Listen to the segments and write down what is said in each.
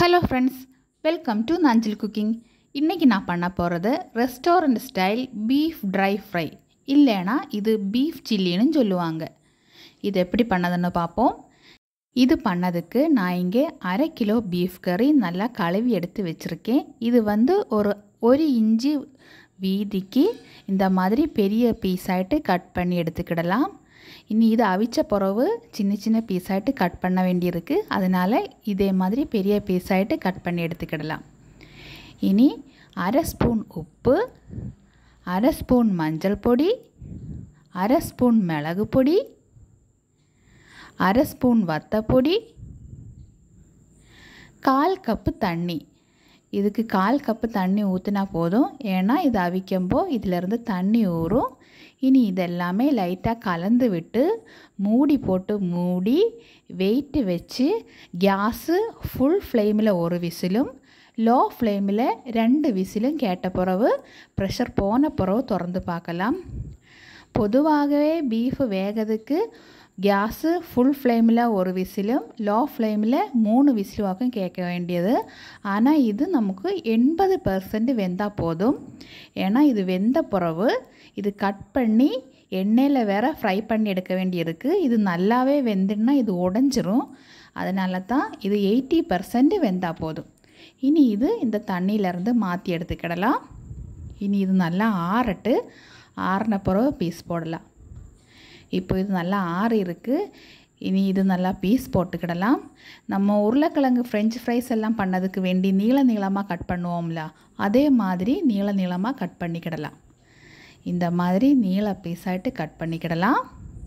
Hello friends, welcome to Nanjil cooking. இன்னைக்கு நான் பண்ண போறது restaurant style beef dry fry. இல்லனா இது பீஃப் சில்லின்னு சொல்லுவாங்க. இது எப்படி பண்ணதுன்னு பாப்போம். இது பண்ணதுக்கு நான் இங்கே 1/2 கிலோ பீஃப் கறி நல்லா கழுவி எடுத்து வச்சிருக்கேன். இது வந்து ஒரு 1 இன்ச் வீதிக்கு இந்த மாதிரி பெரிய பீஸ் ஆயிட்டு கட் பண்ணி எடுத்துக்கிடலாம். இனி இது அவிச்ச பிறகு சின்ன சின்ன பீஸ் ஆயிட்டு கட் பண்ண வேண்டியிருக்கு. அதனால இதே மாதிரி பெரிய பீஸ் ஆயிட்டு கட் பண்ணி எடுத்துக்கிடலாம். இனி 1/2 ஸ்பூன் உப்பு, 1/2 ஸ்பூன் மஞ்சள் பொடி, 1/2 ஸ்பூன் மிளகு பொடி, 1/2 ஸ்பூன் வத்தப்பொடி, 1/4 கப்பு தண்ணி. இதுக்கு 1/4 கப்பு தண்ணி ஊற்றினா போதும். ஏன்னா இது அவிக்கும்போ இதிலிருந்து தண்ணி ஊறும். இனி இதெல்லாமே லைட்டாக கலந்து விட்டு மூடி வெயிட்டு வச்சு கேஸு ஃபுல் ஃப்ளேமில் ஒரு விசிலும் லோ ஃப்ளேமில் 2 விசிலும் கேட்ட பிறகு ப்ரெஷர் போன பிறகு திறந்து பார்க்கலாம். பொதுவாகவே பீஃப் வேகிறதுக்கு கேஸு ஃபுல் ஃப்ளேமில் ஒரு விசிலும் லோ ஃப்ளேமில் 3 விசில் வாக்கும் கேட்க வேண்டியது. ஆனால் இது நமக்கு 80% வெந்தால் போதும். ஏன்னா இது வெந்த பிறகு இது கட் பண்ணி எண்ணெயில் வேற ஃப்ரை பண்ணி எடுக்க வேண்டியிருக்கு. இது நல்லாவே வெந்துன்னா இது உடஞ்சிரும். அதனால தான் இது 80% வெந்தால் போதும். இனி இது இந்த தண்ணியிலேருந்து மாற்றி எடுத்துக்கிடலாம். இனி இது நல்லா ஆறின பிறகு பீஸ் போடலாம். இப்போ இது நல்லா ஆறி இருக்குது. இனி இது நல்லா பீஸ் போட்டுக்கிடலாம். நம்ம உருளைக்கிழங்கு ஃப்ரெஞ்ச் ஃப்ரைஸ் எல்லாம் பண்ணதுக்கு வேண்டி நீளமாக கட் பண்ணுவோம்ல, அதே மாதிரி நீளமாக கட் பண்ணிக்கிடலாம். இந்த மாதிரி நீள பீஸ் ஆகிட்டு கட் பண்ணிக்கிடலாம்.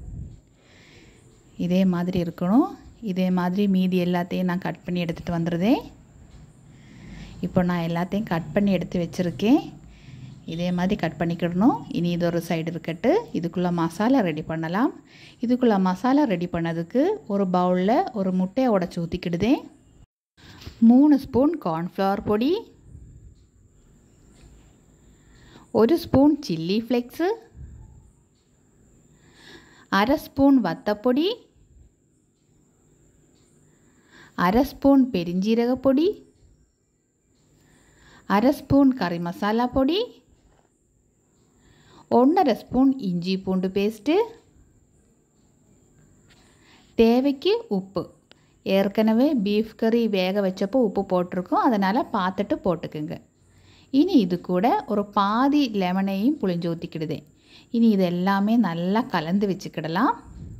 இதே மாதிரி இருக்கணும். இதே மாதிரி மீதி எல்லாத்தையும் நான் கட் பண்ணி எடுத்துகிட்டு வந்துடுதேன். இப்போ நான் எல்லாத்தையும் கட் பண்ணி எடுத்து வச்சுருக்கேன். இதே மாதிரி கட் பண்ணிக்கிடணும். இனி இது ஒரு சைடு இருக்கட்டு. இதுக்குள்ளே மசாலா ரெடி பண்ணலாம். இதுக்குள்ளே மசாலா ரெடி பண்ணதுக்கு ஒரு பவுலில் ஒரு முட்டையை உடைச்சி ஊற்றிக்கிடுதேன். 3 ஸ்பூன் கார்ன்ஃப்ளவர் பொடி, 1 ஸ்பூன் சில்லி ஃப்ளேக்ஸு, 1/2 ஸ்பூன் வத்தப்பொடி, 1/2 ஸ்பூன் பெருஞ்சீரகப்பொடி, 1/2 ஸ்பூன் கறி மசாலா பொடி, 1/2 ஸ்பூன் இஞ்சி பூண்டு பேஸ்ட்டு, தேவைக்கு உப்பு. ஏற்கனவே பீஃப் கறி வேக வச்சப்போ உப்பு போட்டிருக்கோம். அதனால் பார்த்துட்டு போட்டுக்குங்க. இனி இது கூட ஒரு பாதி லெமனையும் புளிஞ்சு ஊற்றிக்கிடுதேன். இனி இது எல்லாமே நல்லா கலந்து வச்சுக்கிடலாம்.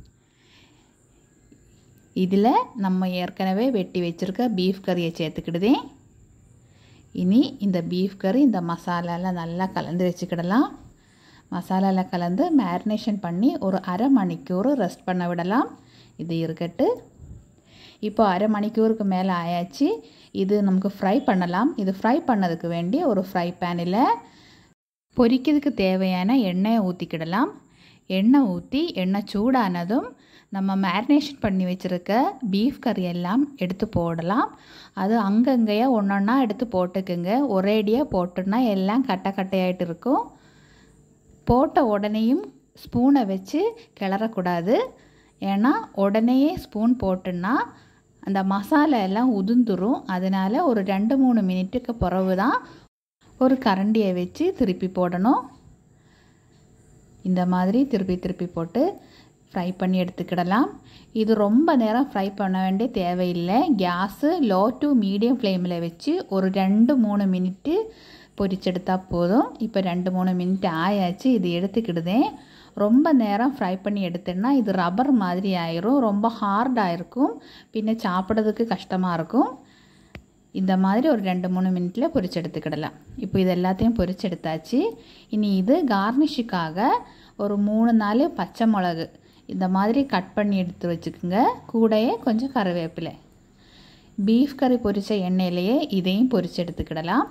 இதில் நம்ம ஏற்கனவே வெட்டி வச்சுருக்க பீஃப் கறியை சேர்த்துக்கிடுதேன். இனி இந்த பீஃப் கறி இந்த மசாலாவில் நல்லா கலந்து வச்சுக்கிடலாம். மசாலாவில் கலந்து மேரினேஷன் பண்ணி ஒரு 1/2 மணிக்கூர் ரெஸ்ட் பண்ண விடலாம். இது இருக்கட்டு. இப்போ 1/2 மணிக்கூருக்கு மேலே ஆயாச்சு. இது நமக்கு ஃப்ரை பண்ணலாம். இது ஃப்ரை பண்ணதுக்கு வேண்டி ஒரு ஃப்ரை பேனில் பொரிக்கிறதுக்கு தேவையான எண்ணெயை ஊற்றிக்கிடலாம். எண்ணெய் ஊற்றி எண்ணெய் சூடானதும் நம்ம மேரினேஷன் பண்ணி வச்சுருக்க பீஃப் கறி எல்லாம் எடுத்து போடலாம். அது அங்கங்கேயே ஒன்றொன்னா எடுத்து போட்டுக்குங்க. ஒரேடியாக போட்டுன்னா எல்லாம் கட்டையாயிட்டு இருக்கும். போட்ட உடனேயும் ஸ்பூனை வச்சு கிளறக்கூடாது. ஏன்னா உடனேயே ஸ்பூன் போட்டுன்னா அந்த மசாலா எல்லாம் உதிர்ந்துடும். அதனால் ஒரு 2-3 மினிட்டுக்கு பிறகு தான் ஒரு கரண்டியை வச்சு திருப்பி போடணும். இந்த மாதிரி திருப்பி போட்டு ஃப்ரை பண்ணி எடுத்துக்கிடலாம். இது ரொம்ப நேரம் ஃப்ரை பண்ண வேண்டிய தேவையில்லை. கேஸு லோ டு மீடியம் ஃப்ளேமில் வச்சு ஒரு 2-3 மினிட்டு பொரிச்செடுத்தால் போதும். இப்போ 2-3 மினிட் ஆயாச்சு. இது எடுத்துக்கிடுதேன். ரொம்ப நேரம் ஃப்ரை பண்ணி எடுத்தேன்னா இது ரப்பர் மாதிரி ஆயிரும். ரொம்ப ஹார்டாக இருக்கும். பின்ன சாப்பிட்றதுக்கு கஷ்டமாக இருக்கும். இந்த மாதிரி ஒரு 2-3 மினிட்டில் பொரிச்செடுத்துக்கிடலாம். இப்போ இது எல்லாத்தையும் பொரிச்செடுத்தாச்சு. இனி இது கார்னிஷுக்காக ஒரு 3-4 பச்சை மிளகு இந்த மாதிரி கட் பண்ணி எடுத்து வச்சுக்கோங்க. கூடயே கொஞ்சம் கருவேப்பிலை. பீஃப் கறி பொரித்த எண்ணெயிலேயே இதையும் பொரிச்செடுத்துக்கிடலாம்.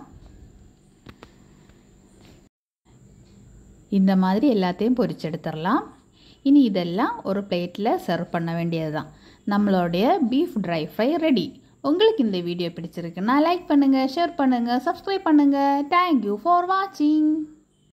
இந்த மாதிரி எல்லாத்தையும் பொரிச்செடுத்துடலாம். இனி இதெல்லாம் ஒரு பிளேட்டில் சர்வ் பண்ண வேண்டியது தான். நம்மளுடைய பீஃப் ட்ரை ஃப்ரை ரெடி. உங்களுக்கு இந்த வீடியோ பிடிச்சிருக்குன்னா லைக் பண்ணுங்கள், ஷேர் பண்ணுங்கள், சப்ஸ்கிரைப் பண்ணுங்கள். தேங்க்யூ ஃபார் வாட்சிங்.